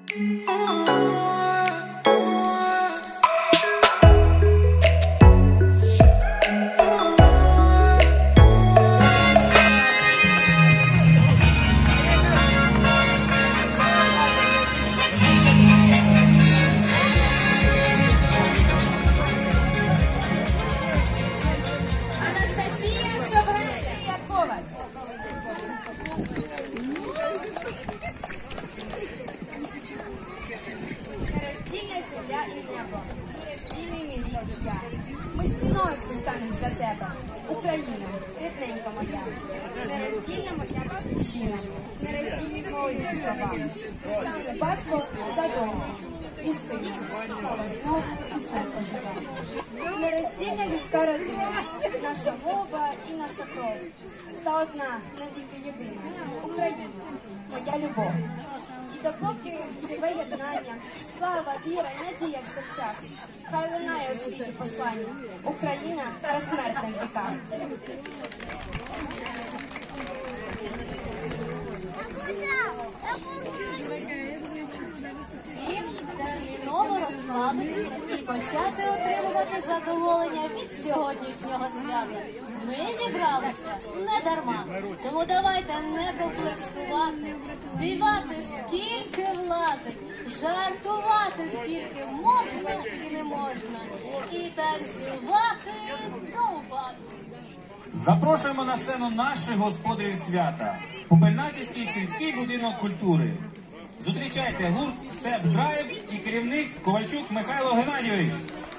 Нероздільна земля і небо, нероздільний мій рік і я. Ми стіною всі станемо за тебе, Україна, рідненька моя, нероздільна моя батьківщина, нероздільні молоді слова. Стане батько за дому, і сина, слава знов і знов поживе. Нероздільна людська родина, наша мова і наша кров. Та одна, навіки єдина, Україна, моя любов. І допоки живе єднання, слава, віра і надія в серцях, хай лунає у світі послання, Україна безсмертна в віках. Всім терміново розслабитися і почати отримувати задоволення від сьогоднішнього свята. Ми зібралися не дарма, тому давайте не комплексувати, співати скільки влазить, жартувати скільки можна і не можна, і танцювати до упаду. Запрошуємо на сцену наших господарів свята, Попельнацівський сільський будинок культури. Зустрічайте гурт «Степ Драйв» і керівник Ковальчук Михайло Геннадійович.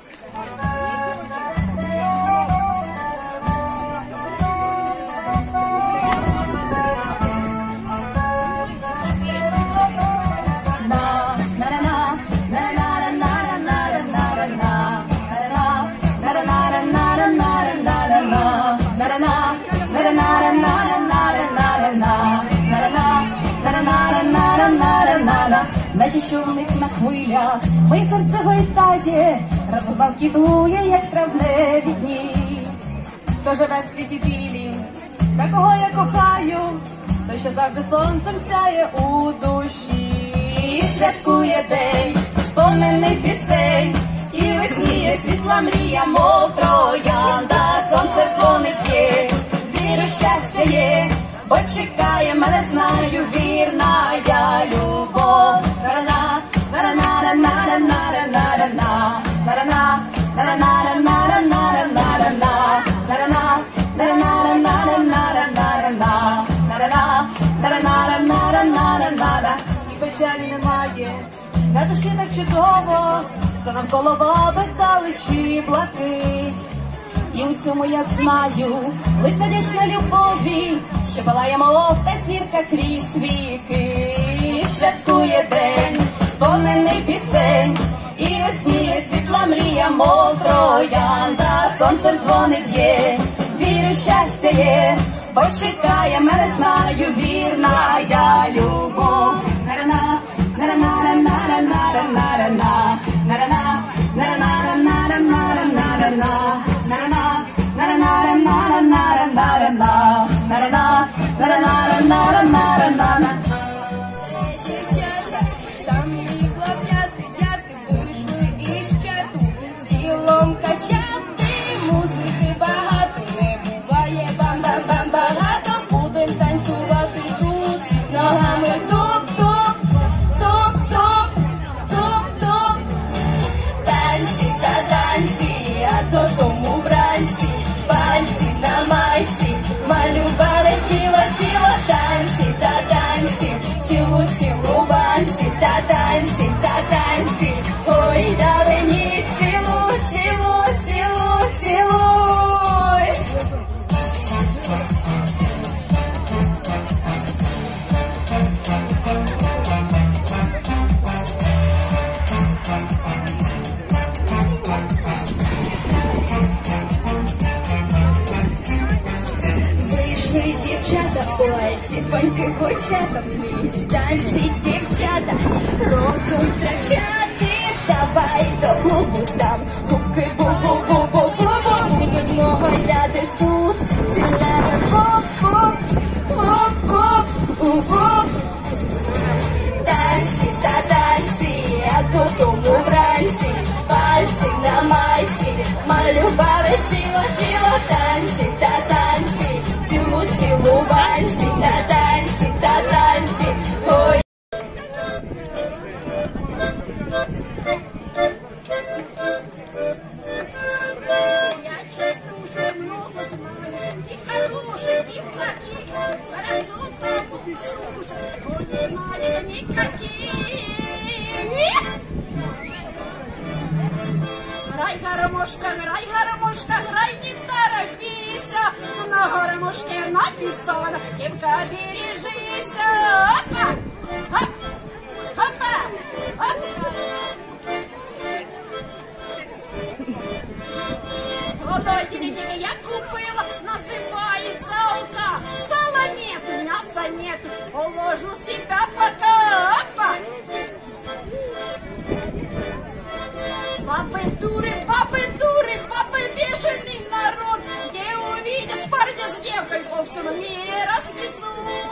Наче човник на хвилях, моє серце гойдає, розбав кітує, як травневі дні. Хто живе в світі білім, такого я кохаю, той, що завжди сонцем сяє у душі. І святкує день, сповнений пісень, і весніє світла мрія, мов троянда. Сонце дзвони п'є, віру, щастя є, бо чекає мене, знаю, вірна я любов. І печалі немає, на душі так чудово, все навколо бабитали чи блакить. І у цьому я знаю, лиш надячна любові, що палає, мов та зірка крізь віки. Святкує день, сповнений пісень, і весніє світла мрія, мов троянда. Сонцем дзвони б'є, вірю, щастя є, бо чекає мене, знаю, вірна я любов. Самі хлоп'яти, дяти вийшли із чату, ділом качати, музики багато, не буває бам-бам-бам багато, будем танцювати тут, ногами туп-туп, туп-туп, туп-туп. Танці та танці, а додому вранці, пальці на майці, малювали тіло, танці та танці, цілу-цілуванці, та танці, ой, далині, цілуй. Вийшли дівчата, ой, ці паньки курчата, вміють танці дівчата, розум втрачати, давай до клубу там, губки бу-бу-бу-бу-бу-бу, будемо гойдати тут, цілими хоп-хоп, хоп-хоп, у-хоп. Танці та танці, Хотіла танці та танці, цілуванці, та танці, ой. Я частушек много знаю, и хороших, и плохих, хорошо тому слушать, он не знает никаких. Грай, гармошка, грай, не торопись, на гармошке написано, девка, бережись. Опа, оп, опа, оп. Одной деревне я купила, называется алка. Сала нету, мяса нету, уложу себя пока. Опа. Папы бешеный народ, где увидят парня с девкой, по всему мире разнесут.